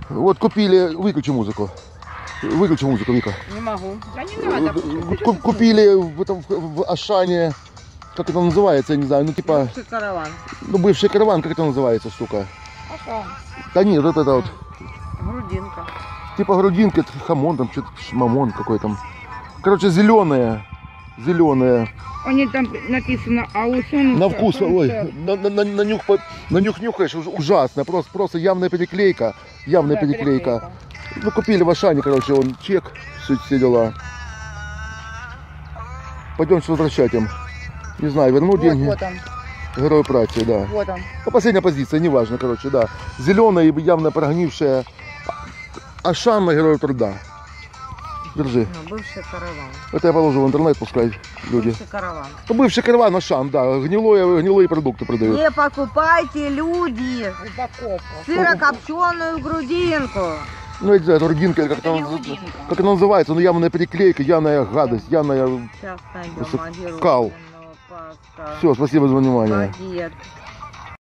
Вот купили, выключи музыку. Выключи музыку, Вика. Не могу. Да не надо. Купили в Ашане, как это называется, я не знаю, ну типа... Бывший караван. Ну бывший караван, как это называется, штука? Ашан. Да нет, вот это вот. Грудинка. Типа грудинка, хамон, там что-то, мамон какой там. Короче, зеленые. Зеленые. Они там написано аусон. На вкус, ой, на нюх нюхаешь, ужасно. Просто явная переклейка. Явная Да, переклейка. Ну, купили в Ашане, короче, он чек, все дела. Пойдемте возвращать им. Не знаю, вернуть деньги. Вот он. Герой праці, да. Вот он. Ну, последняя позиция, неважно, короче, да. Зеленая и явно прогнившая. Ашан на Герой труда. Держи. Ну, бывший караван. Это я положу в интернет, пускай люди. Бывший караван. Ну, бывший караван Ашан, да. Гнилые продукты продают. Не покупайте, люди, Упаковка. сырокопченую грудинку. Ну, я не знаю, грудинка, или как она называется, ну, явная переклейка, явная гадость, явная... Сейчас найдем Кал. Все, спасибо за внимание. Багет.